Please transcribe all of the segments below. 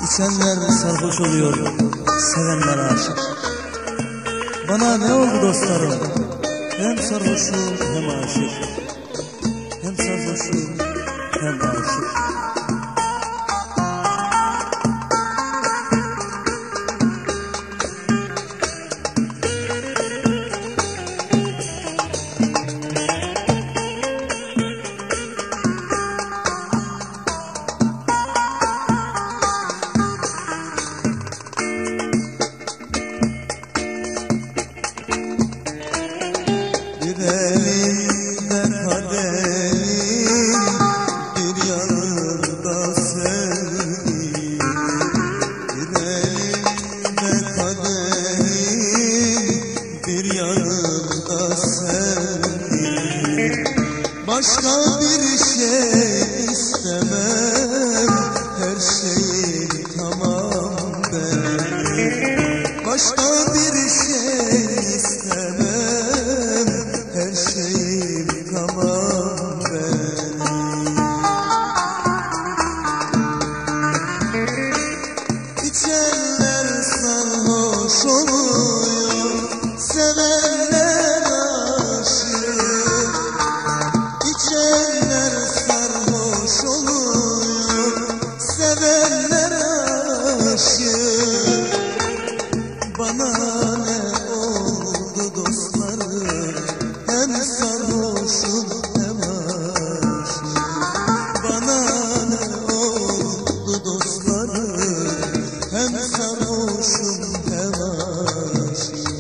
İçenler sarhoş oluyor, sevenler aşık. Bana ne oldu dostlarım? Hem sarhoşum hem aşık. Hem sarhoşum hem aşık. Elinde kaderin bir yanında sevdiğim, bir elinde kaderin bir yanında sevdiğim. Başka bir şey istemem, her şeyim tamam benim. Başka bir şey istemem, her şeyim tamam benim. İçenler sarhoş oluyor, sevenler aşık. İçenler sarhoş oluyor, sevenler aşık. Bana ne oldu dostlarım? Hem sarhoşum hem aşık. Bana ne oldu dostlarım? Hem sarhoşum hem aşık.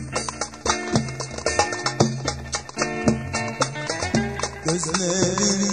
Gözlerin